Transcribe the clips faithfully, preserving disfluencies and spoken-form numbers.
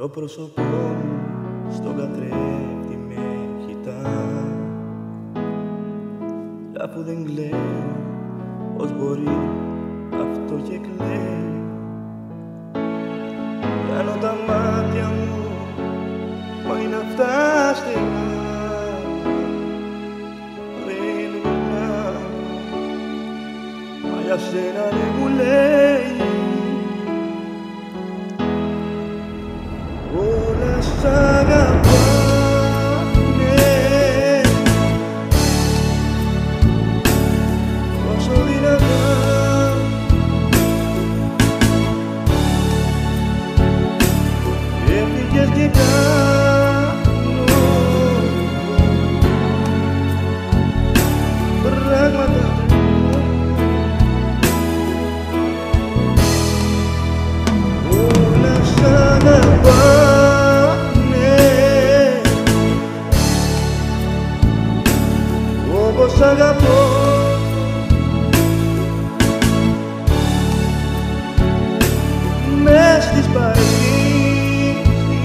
Το πρόσωπό μου στον καθρέφτη με κοιτά. Αφού δεν κλαίω, πώς μπορεί αυτό και κλαίει. Κάνω τα μάτια μου, μα είναι αυτά στενά. Δεν γυρνάω, μα για σένα δεν μου λέει. Όλα σ' αγαπάνε όσο δυνατά. Έφυγες και κάνω πράγματα. Όλα σ' αγαπάνε όπως αγαπώ. Μες στις παρεκκλήσεις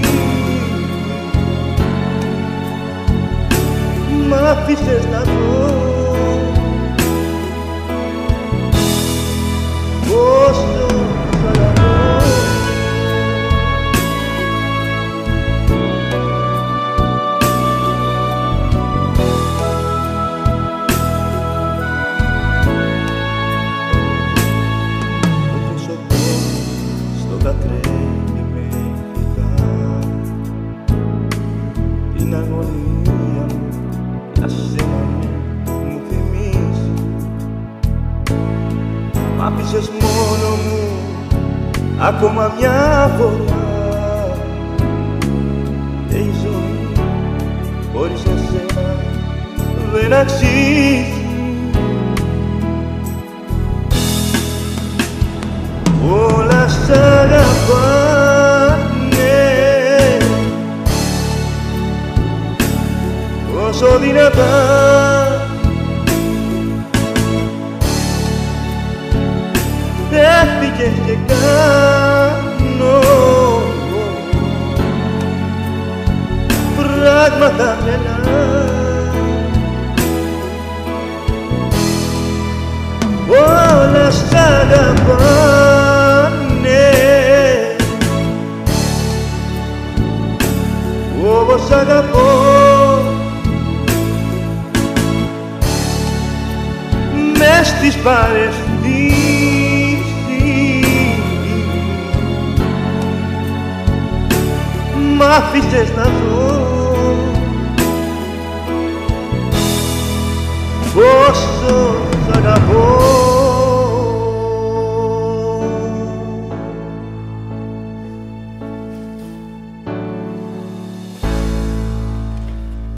μ' άφησες να δω πόσο σ' αγαπώ. Κατρέμει με κοιτά. Την αγωνία μου για σένα μου θυμίζει. Μ' άφησες μόνο μου ακόμα μια φορά. Και η ζωή χωρίς εσένα δεν αξίζει. Όλα σ' αγαπάνε όσο δυνατά. Έφυγες και κάνω πράγματα τρελά. Όλα σ' αγαπάνε όπως αγαπώ. Μες στις παραισθήσεις μ' άφησες να ζω